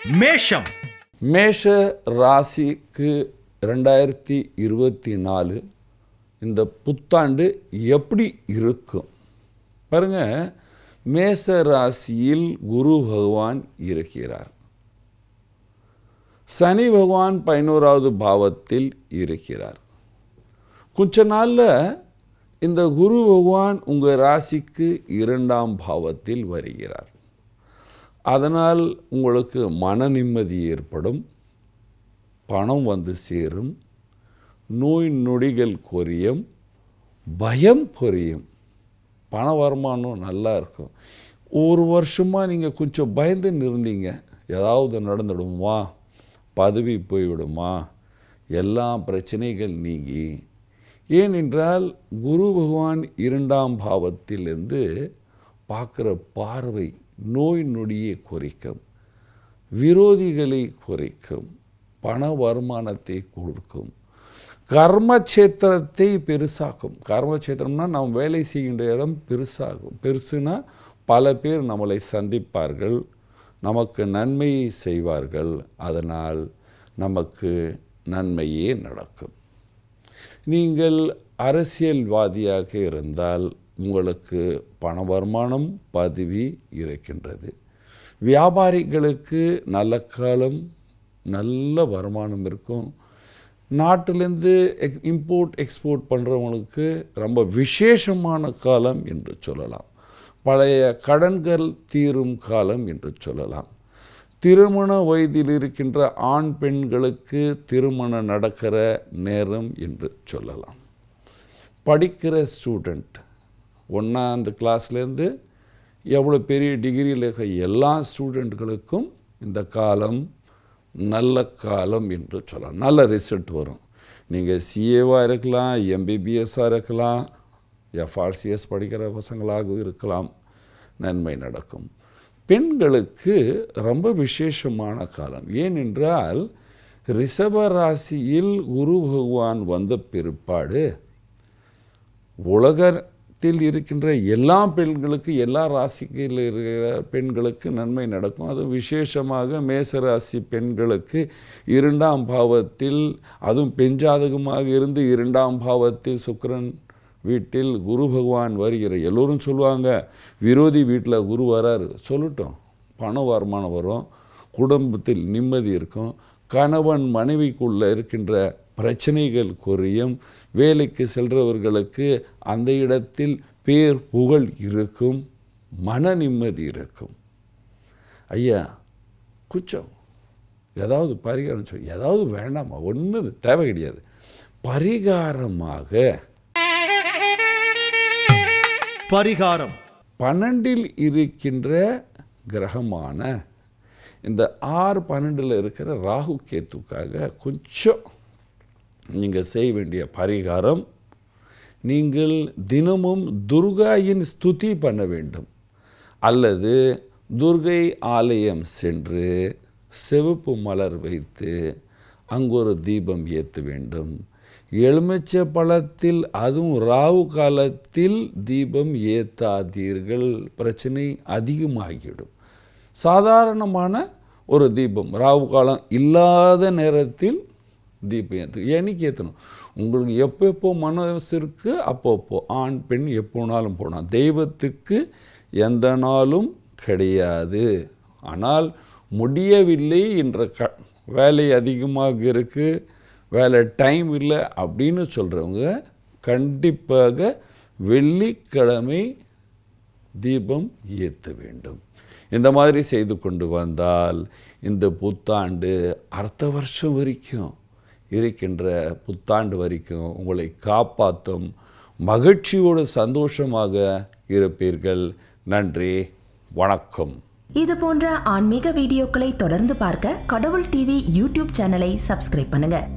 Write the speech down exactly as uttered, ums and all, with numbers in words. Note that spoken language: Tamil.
மேஷம் மேஷ ராசிக்கு ரெண்டாயிரத்தி இருபத்தி நாலு இந்த புத்தாண்டு எப்படி இருக்கும் பாருங்க. மேஷ ராசியில் குரு பகவான் இருக்கிறார். சனி பகவான் பதினோராவது பாவத்தில் இருக்கிறார். கொஞ்ச நாளில் இந்த குரு பகவான் உங்கள் ராசிக்கு இரண்டாம் பாவத்தில் வருகிறார். அதனால் உங்களுக்கு மன நிம்மதி ஏற்படும், பணம் வந்து சேரும், நோய் நொடிகள் குறையும், பயம் குறையும், பண வருமானம் நல்லா இருக்கும். ஒரு வருஷமாக நீங்கள் கொஞ்சம் பயந்துன்னு இருந்தீங்க, ஏதாவது நடந்துடுமா, பதவி போய்விடுமா, எல்லா பிரச்சனைகள் நீங்கி. ஏனென்றால் குரு பகவான் இரண்டாம் பாவத்திலிருந்து பார்க்குற பார்வை நோய் நொடியை குறைக்கும், விரோதிகளை குறைக்கும், பண வருமானத்தை கொடுக்கும், கர்மக்ஷேத்திரத்தை பெருசாக்கும். கர்மக்ஷேத்திரம்னா நாம் வேலை செய்கின்ற இடம் பெருசாகும். பெருசுனா பல பேர் நம்மளை சந்திப்பார்கள், நமக்கு நன்மையை செய்வார்கள், அதனால் நமக்கு நன்மையே நடக்கும். நீங்கள் அரசியல்வாதியாக இருந்தால் உங்களுக்கு பண வருமானம் பதவி இருக்கின்றது. வியாபாரிகளுக்கு நல்ல காலம், நல்ல வருமானம் இருக்கும். நாட்டிலேருந்து எக் இம்போர்ட் எக்ஸ்போர்ட் பண்ணுறவங்களுக்கு ரொம்ப விசேஷமான காலம் என்று சொல்லலாம். பழைய கடன்கள் தீரும் காலம் என்று சொல்லலாம். திருமண வயதில் இருக்கின்ற ஆண் பெண்களுக்கு திருமணம் நடக்கிற நேரம் என்று சொல்லலாம். படிக்கிற ஸ்டூடெண்ட் ஒன்றாந்து கிளாஸ்லேருந்து எவ்வளோ பெரிய டிகிரியில் இருக்கிற எல்லா ஸ்டூடெண்ட்களுக்கும் இந்த காலம் நல்ல காலம் என்று சொல்லலாம். நல்ல ரிசல்ட் வரும். நீங்கள் சிஏவாக இருக்கலாம், எம்பிபிஎஸ்ஸாக இருக்கலாம், எஃப்ஆர்சிஎஸ் படிக்கிற பசங்களாக இருக்கலாம், நன்மை நடக்கும். பெண்களுக்கு ரொம்ப விசேஷமான காலம். ஏனென்றால் ரிஷப ராசியில் குரு பகவான் வந்த பிற்பாடு உலகத்தில் இருக்கின்ற எல்லா பெண்களுக்கு, எல்லா ராசியில் இருக்கிற பெண்களுக்கு நன்மை நடக்கும். அது விசேஷமாக மேசராசி பெண்களுக்கு இரண்டாம் பாவத்தில், அதுவும் பெஞ்சாதகமாக இருந்து இரண்டாம் பாவத்தில் சுக்கிரன் வீட்டில் குரு பகவான் வருகிற. எல்லோரும் சொல்லுவாங்க விரோதி வீட்டில் குரு வராரு. சொல்லட்டும், பண வருமானம் வரும், குடும்பத்தில் நிம்மதி இருக்கும், கணவன் மனைவிக்குள்ளே இருக்கின்ற பிரச்சனைகள் குறையும், வேலைக்கு செல்றவர்களுக்கு அந்த இடத்தில் பேர் புகழ் இருக்கும், மன நிம்மதி இருக்கும். ஐயா குச்சம் ஏதாவது பரிகாரம் சொல், ஏதாவது வேண்டாமா, ஒன்றும் தேவை கிடையாது. பரிகாரமாக பரிகாரம் பன்னெண்டில் இருக்கின்ற கிரகமான இந்த ஆறு பன்னெண்டில் இருக்கிற ராகு கேத்துக்காக கொஞ்சம் நீங்கள் செய்ய வேண்டிய பரிகாரம், நீங்கள் தினமும் துர்காயின் ஸ்துதி பண்ண வேண்டும். அல்லது துர்கை ஆலயம் சென்று சிவப்பு மலர் வைத்து அங்கு ஒரு தீபம் ஏற்ற வேண்டும். எலுமிச்சை பழத்தில், அதுவும் ராகு காலத்தில் தீபம் ஏற்றாதீர்கள், பிரச்சனை அதிகமாகிவிடும். சாதாரணமான ஒரு தீபம், ராகு காலம் இல்லாத நேரத்தில் தீபம் ஏற்று. என்னைக்கு ஏற்றணும், உங்களுக்கு எப்போ எப்போ மனசு இருக்குது அப்பப்போ, ஆண் பெண் எப்போனாலும் போனால். தெய்வத்துக்கு எந்த நாளும் கிடையாது. ஆனால் முடியவில்லை என்ற க வேலை அதிகமாக இருக்குது, வேலை டைம் இல்லை அப்படின்னு சொல்கிறவங்க கண்டிப்பாக வெள்ளிக்கிழமை தீபம் ஏற்ற வேண்டும். இந்த மாதிரி செய்து கொண்டு வந்தால் இந்த புத்தாண்டு அடுத்த வருஷம் வரைக்கும் இருக்கின்ற புத்தாண்டு வரைக்கும் உங்களை காப்பாற்றும், மகிழ்ச்சியோடு சந்தோஷமாக இருப்பீர்கள். நன்றி, வணக்கம். இது போன்ற ஆன்மீக வீடியோக்களை தொடர்ந்து பார்க்க கடவுள் டிவி யூடியூப் சேனலை சப்ஸ்கிரைப் பண்ணுங்க.